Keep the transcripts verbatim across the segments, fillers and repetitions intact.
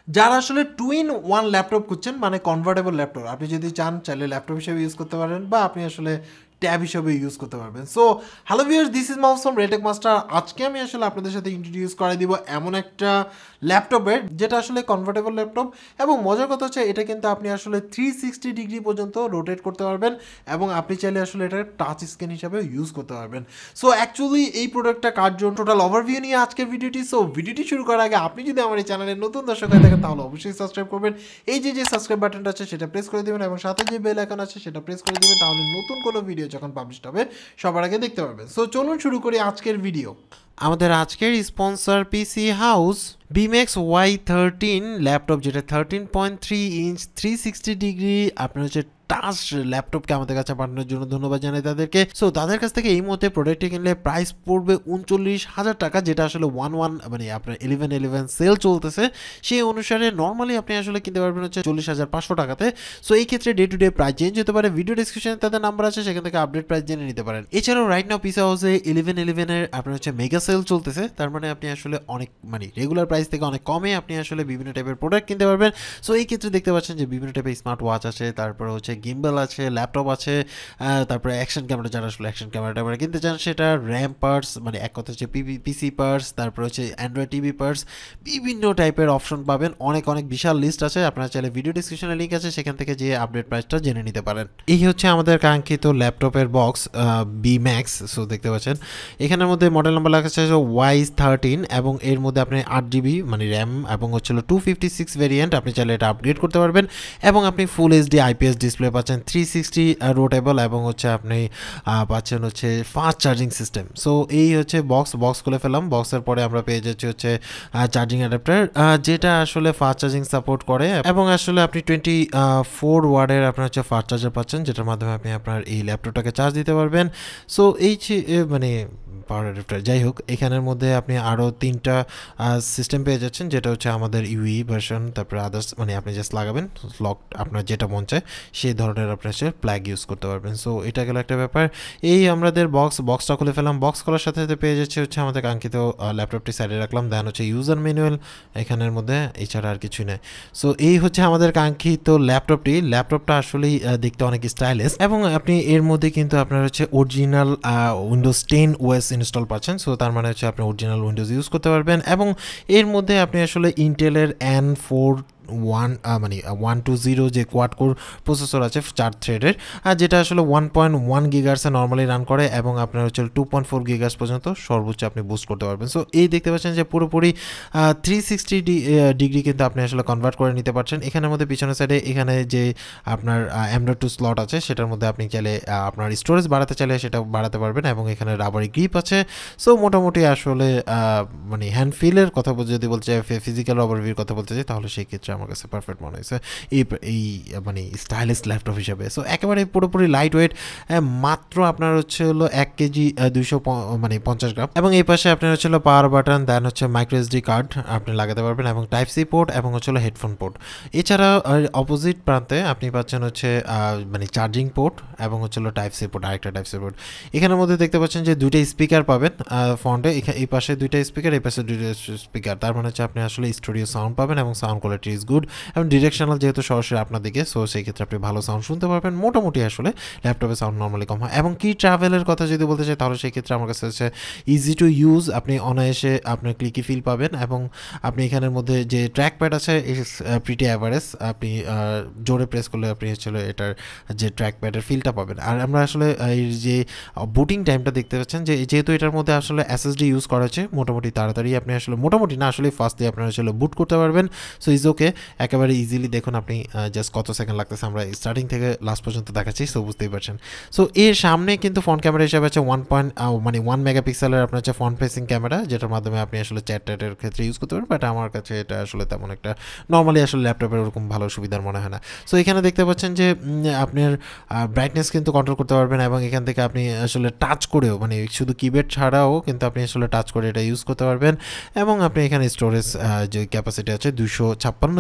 যারা আসলে two in one laptop খুঁজছেন মানে কনভার্টেবল ল্যাপটপ, আপনি যদি চান চাইলে ল্যাপটপ হিসেবে ইউজ করতে পারেন বা আপনি আসলে ট্যাব হিসেবে ইউজ করতে পারবেন। So hello viewers, this is mouse from RealTech master. আজকে আমি আসলে আপনাদের সাথে ইন্ট্রোডিউস করে দিব এমন একটা ল্যাপটপের যেটা আসলে কনভার্টেবল ল্যাপটপ, এবং মজার কথা হচ্ছে এটা কিন্তু আপনি আসলে থ্রি সিক্সটি ডিগ্রি পর্যন্ত রোটেট করতে পারবেন এবং আপনি চাইলে আসলে এটা টাচ স্ক্রিন হিসাবে ইউজ করতে পারবেন। সো অ্যাকচুয়ালি এই প্রোডাক্টটা কার জন্য, টোটাল ওভারভিউ নিয়ে আজকের ভিডিওটি। সো ভিডিওটি শুরু করার আগে আপনি যদি আমার এই চ্যানেলের নতুন দর্শক হয়ে থাকেন তাহলে অবশ্যই সাবস্ক্রাইব করবেন। এই যে যে সাবস্ক্রাইব বাটনটা আছে সেটা প্রেস করে দেবেন এবং সাথে যে বেল আইকন আছে সেটা প্রেস করে দেবেন, তাহলে নতুন কোনো ভিডিও যখন পাবলিশ হবে সবার আগে দেখতে পারবেন। সো চলুন শুরু করি আজকের ভিডিও। আমাদের আজকের sponsor PC House B Max Y thirteen laptop, যেটা thirteen point three inch three sixty degree আপনার হচ্ছে টাচ ল্যাপটপকে আমাদের কাছে পাঠানোর জন্য ধন্যবাদ জানাই তাদেরকে। সো তাদের কাছ থেকে এই মুহূর্তে প্রোডাক্টটি কিনলে প্রাইস পড়বে উনচল্লিশ হাজার টাকা, যেটা আসলে ওয়ান ওয়ান মানে আপনার ইলেভেন ইলেভেন সেল চলতেছে, সেই অনুসারে নর্মালি আপনি আসলে কিনতে পারবেন হচ্ছে চল্লিশ হাজার পাঁচশো টাকাতে। সো এই ক্ষেত্রে day to day price change হতে পারে, ভিডিও ডিসক্রিপশনে তাদের নাম্বার আছে, সেখান থেকে আপডেট প্রাইস জেনে নিতে পারেন। এছাড়াও রাইট নাও পিসি হাউসে ইলেভেন ইলেভেনের আপনার হচ্ছে মেগা সেল চলতেছে, তার মানে আপনি আসলে অনেক মানে রেগুলার প্রাইস থেকে অনেক কমে আপনি আসলে বিভিন্ন টাইপের প্রোডাক্ট কিনতে পারবেন। সো এই ক্ষেত্রে দেখতে পাচ্ছেন যে বিভিন্ন টাইপের স্মার্ট ওয়াচ আছে, তারপরে হচ্ছে গিম্বল আছে, ল্যাপটপ আছে, তারপরে অ্যাকশন ক্যামেরা, যারা আসলে অ্যাকশন ক্যামেরা ট্যামেরা কিনতে চান সেটা, র্যাম পার্টস মানে এক কথা হচ্ছে পিসি পার্টস, তারপরে হচ্ছে অ্যান্ড্রয়েড টিভি পার্টস, বিভিন্ন টাইপের অপশন পাবেন, অনেক অনেক বিশাল লিস্ট আছে। আপনারা চাইলে ভিডিও ডিসক্রিপশনে লিঙ্ক আছে, সেখান থেকে যে আপডেট প্রাইসটা জেনে নিতে পারেন। এই হচ্ছে আমাদের কাঙ্ক্ষিত ল্যাপটপের বক্স বি ম্যাক্স। সো দেখতে পাচ্ছেন এখানের মধ্যে মডেল নাম্বার লেখা আছে ওয়াই থার্টিন, এবং এর মধ্যে আপনি আট জিবি মানে র্যাম এবং হচ্ছিল টু ফিফটি সিক্স ভেরিয়েন্ট, আপনি চাইলে এটা আপগ্রেড করতে পারবেন। এবং আপনি ফুল এইচডি আইপিএস ডিসপ্লে পাচ্ছেন, থ্রি সিক্সটি রোটেবল, এবং হচ্ছে আপনি পাচ্ছেন হচ্ছে ফাস্ট চার্জিং সিস্টেম। সো এই হচ্ছে বক্স বক্স খুলে ফেলাম। বক্সের পরে আমরা পেয়ে যাচ্ছি হচ্ছে চার্জিং অ্যাডাপ্টার, যেটা আসলে ফাস্ট চার্জিং সাপোর্ট করে, এবং আসলে আপনি টোয়েন্টি ফোর ওয়ার্ডের আপনার হচ্ছে ফাস্ট চার্জার পাচ্ছেন, যেটার মাধ্যমে আপনি আপনার এই ল্যাপটপটাকে চার্জ দিতে পারবেন। সো এই মানে পাওয়ার অ্যাডাপ্টার, যাই হোক এখানের মধ্যে আপনি আরও তিনটা সিস্টেম পেয়ে যাচ্ছেন, যেটা হচ্ছে আমাদের ইউই ভার্সন, তারপরে আদার্স মানে আপনি জাস্ট লাগাবেন লক, আপনার যেটা মন চায় সেই ধরনের আপনার হচ্ছে প্লাগ ইউজ করতে পারবেন। সো এটা গেল একটা ব্যাপার। এই আমাদের বক্স বক্সটা খুলে ফেলাম। বক্স খোলার সাথে সাথে পেয়ে যাচ্ছে হচ্ছে আমাদের কাঙ্ক্ষিত ল্যাপটপটি সাইডে রাখলাম, দেন হচ্ছে ইউজার ম্যানুয়াল এখানের মধ্যে, এছাড়া আর কিছুই নেই। সো এই হচ্ছে আমাদের কাঙ্ক্ষিত ল্যাপটপটি। ল্যাপটপটা আসলেই দেখতে অনেক স্টাইলিশ, এবং আপনি এর মধ্যে কিন্তু আপনার হচ্ছে original Windows ten OS install পাচ্ছেন। সো তার মানে হচ্ছে আপনি অরিজিনাল উইন্ডোজ ইউজ করতে পারবেন, এবং এর মধ্যে আপনি আসলে ইন্টেলের এন ফোর ওয়ান মানে ওয়ান টু জিরো যে কোয়াড কোর প্রসেসর আছে চার থ্রেডের, আর যেটা আসলে ওয়ান পয়েন্ট ওয়ান গিগার্সে নর্মালি রান করে, এবং আপনার হচ্ছে টু পয়েন্ট ফোর গিগার্স পর্যন্ত সর্বোচ্চ আপনি বুস্ট করতে পারবেন। সো এই দেখতে পাচ্ছেন যে পুরোপুরি থ্রি সিক্সটি ডিগ্রি কিন্তু আপনি আসলে কনভার্ট করে নিতে পারছেন। এখানের মধ্যে পিছনের সাইডে এখানে যে আপনার এম ডট টু স্লট আছে, সেটার মধ্যে আপনি চাইলে আপনার স্টোরেজ বাড়াতে চাইলে সেটা বাড়াতে পারবেন, এবং এখানে রাবারি গ্রিপ আছে। সো মোটামুটি আসলে মানে হ্যান্ড ফিলের কথা যদি বলতে চাই, ফিজিক্যাল ওভারভিউর কথা বলতে চাই, তাহলে সেই ক্ষেত্রে আমার কাছে পারফেক্ট মনে হয়েছে এই এই মানে স্টাইলিশ ল্যাপটপ হিসাবে। সো একেবারে পুরোপুরি লাইট ওয়েট, মাত্র আপনার হচ্ছে হলো এক কেজি দুইশো মানে পঞ্চাশ গ্রাম, এবং এই পাশে আপনার হচ্ছে হলো পাওয়ার বাটন, দেন হচ্ছে মাইক্রো এসডি কার্ড আপনি লাগাতে পারবেন, এবং টাইপ সি পোর্ট, এবং হচ্ছে হলো হেডফোন পোর্ট। এছাড়া অপোজিট প্রান্তে আপনি পাচ্ছেন হচ্ছে মানে চার্জিং পোর্ট, এবং হচ্ছে হলো টাইপ সি পোর্ট, আরেকটা টাইপ সি পোর্ট। এখানের মধ্যে দেখতে পাচ্ছেন যে দুইটা স্পিকার পাবেন ফ্রন্টে, এই পাশে দুইটা স্পিকার, এই পাশে দুইটা স্পিকার, তার মানে হচ্ছে আপনি আসলে স্টুডিও সাউন্ড পাবেন, এবং সাউন্ড কোয়ালিটি ইজ গুড, এবং ডিরেকশনাল যেহেতু সরাসরি আপনার দিকে, সো সেই ক্ষেত্রে আপনি ভালো সাউন্ড শুনতে পারবেন। মোটামুটি আসলে ল্যাপটপে সাউন্ড নর্মালি কম হয়। এবং কি ট্রাভেলের কথা যদি বলতে চাই, তাহলে সেই ক্ষেত্রে আমার কাছে হচ্ছে ইজি টু ইউজ, আপনি অনায়াসে আপনার ক্লিকি ফিল পাবেন, এবং আপনি এখানের মধ্যে যে ট্র্যাক প্যাড আছে প্রিটি অ্যাভারেজ, আপনি জোরে প্রেস করলে আপনি হচ্ছে এটার যে ট্র্যাক প্যাডের ফিলটা পাবেন। আর আমরা আসলে এই যে বুটিং টাইমটা দেখতে পাচ্ছেন, যে যেহেতু এটার মধ্যে আসলে এসএসডি ইউজ করা হচ্ছে, মোটামুটি তাড়াতাড়ি আপনি আসলে মোটামুটি না আসলে ফার্স্ট দিয়ে আপনারা আসলে বুট করতে পারবেন। সো ইজ ওকে, একেবারে ইজিলি। দেখুন আপনি জাস্ট কত সেকেন্ড লাগতেছে, আমরা স্টার্টিং থেকে লাস্ট পর্যন্ত দেখাচ্ছি, সো বুঝতেই পারছেন। সো এর সামনে কিন্তু ফ্রন্ট ক্যামেরা হিসাবে আছে ওয়ান পয়েন্ট মানে ওয়ান মেগাপিক্সেলের আপনার হচ্ছে ফ্রন্ট ফেসিং ক্যামেরা, যেটার মাধ্যমে আপনি আসলে চ্যাট ট্যাটের ক্ষেত্রে ইউজ করতে পারেন, বাট আমার কাছে এটা আসলে তেমন একটা নর্মালি আসলে ল্যাপটপের ওরকম ভালো সুবিধার মনে হয় না। সো এখানে দেখতে পাচ্ছেন যে আপনার ব্রাইটনেস কিন্তু কন্ট্রোল করতে পারবেন, এবং এখান থেকে আপনি আসলে টাচ করেও মানে শুধু কিবোর্ড ছাড়াও কিন্তু আপনি আসলে টাচ করে এটা ইউজ করতে পারবেন। এবং আপনি এখানে স্টোরেজ যে ক্যাপাসিটি আছে দুশো ছাপ্পান্ন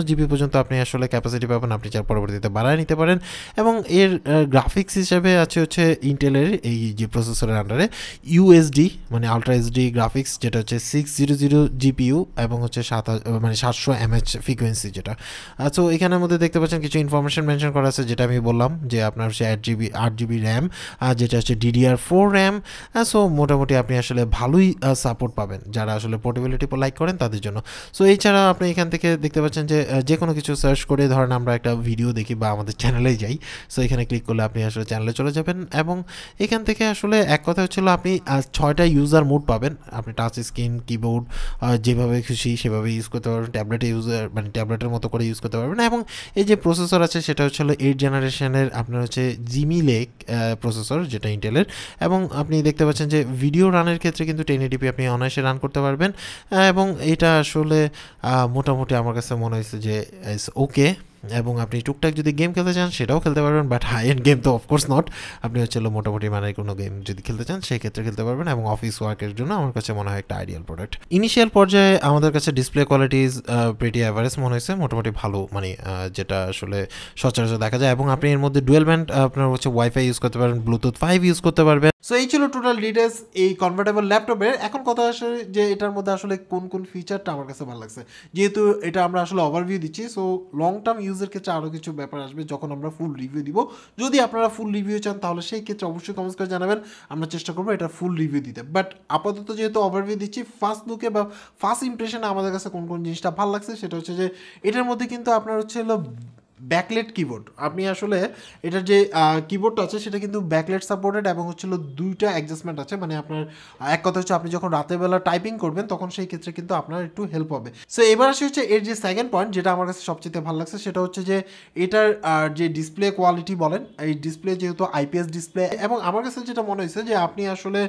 জিবি পর্যন্ত আপনি আসলে ক্যাপাসিটি পাবেন, আপনি চার পরবর্তীতে বাড়ায় নিতে পারেন। এবং এর গ্রাফিক্স হিসাবে আছে হচ্ছে ইন্টেলের এই যে প্রসেসরের আন্ডারে ইউএসডি মানে আলট্রা এইচডি গ্রাফিক্স, যেটা হচ্ছে সিক্স জিরো জিরো জিপিইউ এবং হচ্ছে সাত মানে সাতশো এমএচ ফ্রিকোয়েন্সি যেটা। সো এখানের মধ্যে দেখতে পাচ্ছেন কিছু ইনফরমেশন মেনশন করা আছে, যেটা আমি বললাম যে আপনার হচ্ছে আট জিবি আট জিবি র্যাম, যেটা হচ্ছে ডিডিআর ফোর র্যাম। সো মোটামুটি আপনি আসলে ভালোই সাপোর্ট পাবেন যারা আসলে পোর্টেবিলিটি লাইক করেন তাদের জন্য। সো এছাড়া আপনি এখান থেকে দেখতে পাচ্ছেন যে যে কোনো কিছু সার্চ করে ধরেন আমরা একটা ভিডিও দেখি বা আমাদের চ্যানেলে যাই, সো এখানে ক্লিক করলে আপনি আসলে চ্যানেলে চলে যাবেন এবং এখান থেকে আসলে এক কথা হচ্ছিল আপনি ছয়টা ইউজার মোড পাবেন। আপনি টাচ স্ক্রিন, কিবোর্ড যেভাবে খুশি সেভাবে ইউজ করতে পারবেন, ট্যাবলেটে ইউজার মানে ট্যাবলেটের মতো করে ইউজ করতে পারবেন। এবং এই যে প্রসেসর আছে সেটা হচ্ছে এইট জেনারেশনের আপনার হচ্ছে জিমি লেক প্রসেসর, যেটা ইন্টেলের। এবং আপনি দেখতে পাচ্ছেন যে ভিডিও রানের ক্ষেত্রে কিন্তু টেন এইটিপি আপনি অনায়াসে রান করতে পারবেন। এবং এটা আসলে মোটামুটি আমার কাছে মনে হয়েছে যে ইটস ওকে। এবং আপনি টুকটাক যদি গেম খেলতে চান সেটাও খেলতে পারবেন, বাট হাই এন্ড গেম তো অফকোর্স নট। আপনি হচ্ছে মোটামুটি মানে কোনো গেম যদি খেলতে চান সেই ক্ষেত্রে খেলতে পারবেন। এবং অফিস ওয়ার্কের জন্য আমার কাছে মনে হয় একটা আইডিয়াল প্রোডাক্ট। ইনিশিয়াল পর্যায়ে আমাদের কাছে ডিসপ্লে কোয়ালিটিজ প্রিটি অ্যাভারেজ মনে হয়েছে, মোটামুটি ভালো, মানে যেটা আসলে সচরাচর দেখা যায়। এবং আপনি এর মধ্যে ডুয়েল ব্যান্ড আপনার হচ্ছে ওয়াইফাই ইউজ করতে পারবেন, ব্লুটুথ ফাইভ ইউজ করতে পারবেন। সো এই ছিল টোটাল ডিটেলস এই কনভার্টেবল ল্যাপটপের। এখন কথা আসে যে এটার মধ্যে আসলে কোন কোন ফিচারটা আমার কাছে ভালো লাগছে। যেহেতু এটা আমরা আসলে ওভারভিউ দিচ্ছি, সো লং টার্ম ইউজের ক্ষেত্রে আরও কিছু ব্যাপার আসবে যখন আমরা ফুল রিভিউ দিব। যদি আপনারা ফুল রিভিউ চান তাহলে সেই ক্ষেত্রে অবশ্যই কমেন্টস করে জানাবেন, আমরা চেষ্টা করবো এটা ফুল রিভিউ দিতে। বাট আপাতত যেহেতু ওভারভিউ দিচ্ছি, ফার্স্ট লুকে বা ফার্স্ট ইমপ্রেশনে আমাদের কাছে কোন কোন জিনিসটা ভালো লাগছে সেটা হচ্ছে যে এটার মধ্যে কিন্তু আপনার হচ্ছে হলো ব্যাকলেট কিবোর্ড। আপনি আসলে এটার যে কিবোর্ডটা আছে সেটা কিন্তু ব্যাকলেট সাপোর্টেড এবং হচ্ছিল দুইটা অ্যাডজাস্টমেন্ট আছে। মানে আপনার এক কথা হচ্ছে আপনি যখন রাতের বেলা টাইপিং করবেন তখন সেই ক্ষেত্রে কিন্তু আপনার একটু হেল্প হবে। সো এবার আসে হচ্ছে এর যে সেকেন্ড পয়েন্ট, যেটা আমার কাছে সবচেয়ে ভালো লাগছে সেটা হচ্ছে যে এটার যে ডিসপ্লে কোয়ালিটি বলেন, এই ডিসপ্লে যেহেতু আইপিএস ডিসপ্লে। এবং আমার কাছে যেটা মনে হয়েছে যে আপনি আসলে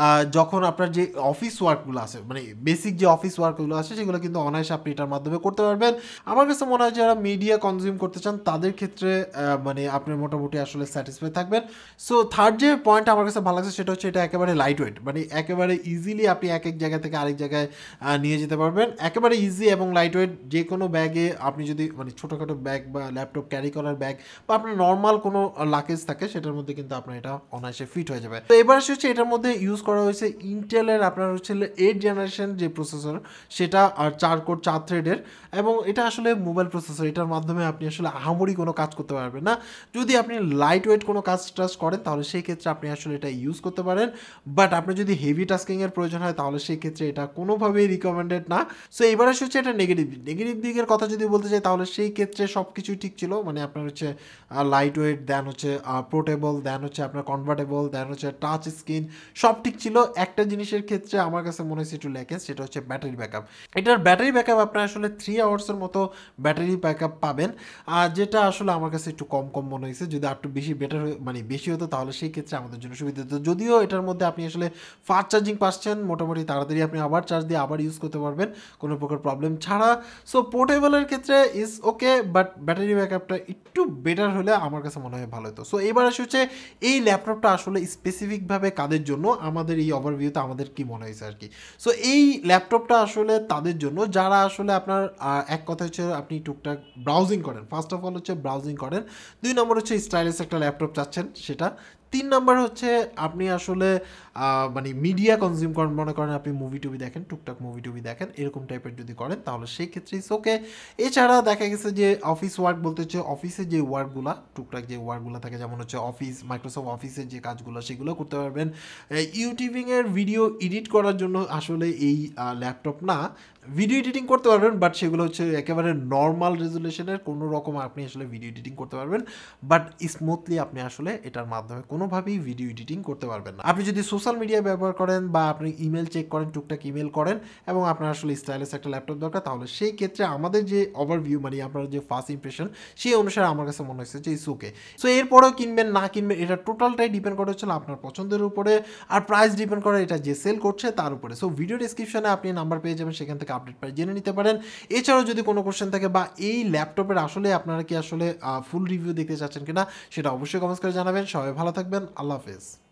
যখন আপনার যে অফিস ওয়ার্কগুলো আছে, মানে বেসিক যে অফিস ওয়ার্কগুলো আছে সেগুলো কিন্তু অনায়াসে আপনি এটার মাধ্যমে করতে পারবেন। আমার কাছে মনে হয় যারা মিডিয়া কনজিউম করতে চান তাদের ক্ষেত্রে মানে আপনি মোটামুটি আসলে স্যাটিসফাই থাকবেন। সো থার্ড যে পয়েন্ট আমার কাছে ভালো লাগছে সেটা হচ্ছে এটা একেবারে লাইট ওয়েট, মানে একেবারে ইজিলি আপনি এক এক জায়গা থেকে আরেক জায়গায় নিয়ে যেতে পারবেন। একেবারে ইজি এবং লাইট ওয়েট, যে কোনো ব্যাগে আপনি যদি মানে ছোটোখাটো ব্যাগ বা ল্যাপটপ ক্যারি করার ব্যাগ বা আপনার নর্মাল কোনো লাকেজ থাকে সেটার মধ্যে কিন্তু আপনার এটা অনায়াসে ফিট হয়ে যাবে। তো এবার হচ্ছে এটার মধ্যে ইউজ করা হয়েছে ইন্টেলের আপনার হচ্ছে এইট জেনারেশন যে প্রসেসর সেটা, আর চার কোর চার থ্রেডের। এবং এটা আসলে মোবাইল প্রসেসর, এটার মাধ্যমে আপনি আসলে আহামরি কোনো কাজ করতে পারবেন না। যদি আপনি লাইট ওয়েট কোনো কাজ টাজ করেন তাহলে সেই ক্ষেত্রে আপনি আসলে এটা ইউজ করতে পারেন, বাট আপনি যদি হেভি টাস্কিংয়ের প্রয়োজন হয় তাহলে সেই ক্ষেত্রে এটা কোনোভাবেই রিকমেন্ডেড না। সো এবার হচ্ছে এটা নেগেটিভ নেগেটিভ দিকের কথা যদি বলতে চাই তাহলে সেই ক্ষেত্রে সব কিছুই ঠিক ছিল। মানে আপনার হচ্ছে লাইট ওয়েট, দেন হচ্ছে পোর্টেবল, দেন হচ্ছে আপনার কনভার্টেবল, দেন হচ্ছে টাচ স্ক্রিন, সব ঠিক ছিল। একটা জিনিসের ক্ষেত্রে আমার কাছে মনে হচ্ছে একটু ল্যাকেজ, সেটা হচ্ছে ব্যাটারি ব্যাকআপ। এটার ব্যাটারি ব্যাকআপ আপনার আসলে থ্রি আওয়ার্সের মতো ব্যাটারি ব্যাকআপ পাবেন, আর যেটা আসলে আমার কাছে একটু কম কম মনে হয়েছে। যদি একটু বেশি বেটার মানে বেশি হতো তাহলে সেই ক্ষেত্রে আমাদের জন্য সুবিধা হতো। যদিও এটার মধ্যে আপনি আসলে ফাস্ট চার্জিং পাচ্ছেন, মোটামুটি তাড়াতাড়ি আপনি আবার চার্জ দিয়ে আবার ইউজ করতে পারবেন কোনো প্রকার প্রবলেম ছাড়া। সো পোর্টেবলের ক্ষেত্রে ইজ ওকে, বাট ব্যাটারি ব্যাকআপটা একটু বেটার হলে আমার কাছে মনে হয় ভালো হতো। সো এবার আসে হচ্ছে এই ল্যাপটপটা আসলে স্পেসিফিকভাবে কাদের জন্য, আমাদের এই ওভারভিউতে আমাদের কি মনে হয়েছে আর কি। সো এই ল্যাপটপটা আসলে তাদের জন্য যারা আসলে আপনার এক কথা হচ্ছে আপনি টুকটাক ব্রাউজিং করেন, ফার্স্ট অফ অল হচ্ছে ব্রাউজিং করেন, দুই নম্বর হচ্ছে স্টাইলিশ একটা ল্যাপটপ চাচ্ছেন সেটা, তিন নাম্বার হচ্ছে আপনি আসলে মানে মিডিয়া কনজিউম করেন, মনে করেন আপনি মুভি টুভি দেখেন, টুকটাক মুভি টুভি দেখেন, এরকম টাইপের যদি করেন তাহলে সেই ক্ষেত্রে ইটস ওকে। এছাড়া দেখা গেছে যে অফিস ওয়ার্ক বলতে হচ্ছে অফিসে যে ওয়ার্কগুলো টুকটাক যে ওয়ার্কগুলো থাকে, যেমন হচ্ছে অফিস মাইক্রোসফট অফিসের যে কাজগুলো সেগুলো করতে পারবেন। ইউটিউবিংয়ের ভিডিও এডিট করার জন্য আসলে এই ল্যাপটপ না, ভিডিও এডিটিং করতে পারবেন, বাট সেগুলো হচ্ছে একেবারে নর্মাল রেজুলেশনের, কোনো রকম আপনি আসলে ভিডিও এডিটিং করতে পারবেন, বাট স্মুথলি আপনি আসলে এটার মাধ্যমে কোনোভাবেই ভিডিও এডিটিং করতে পারবেন না। আপনি যদি সোশ্যাল মিডিয়া ব্যবহার করেন বা আপনি ইমেল চেক করেন, টুকটাক ইমেল করেন এবং আপনার আসলে স্টাইলিশ একটা ল্যাপটপ দরকার, তাহলে সেই ক্ষেত্রে আমাদের যে ওভারভিউ মানে আপনার যে ফার্স্ট ইমপ্রেশন সেই অনুসারে আমার কাছে মনে হচ্ছে যে ইটস ওকে। সো এরপরেও কিনবেন না কিনবেন এটা টোটালটাই ডিপেন্ড করে হচ্ছে আপনার পছন্দের উপরে, আর প্রাইস ডিপেন্ড করে এটা যে সেল করছে তার উপরে। সো ভিডিও ডিসক্রিপশনে আপনি নাম্বার পেয়ে যাবেন, সেখান থেকে আপডেট পাই জেনে নিতে পারেন। এছাড়াও যদি কোনো কোশ্চেন থাকে বা এই ল্যাপটপের আসলে আপনারা কি আসলে ফুল রিভিউ দেখতে চাচ্ছেন কিনা সেটা অবশ্যই কমেন্টস করে জানাবেন। সবাই ভালো থাকবেন, আল্লাহ হাফেজ।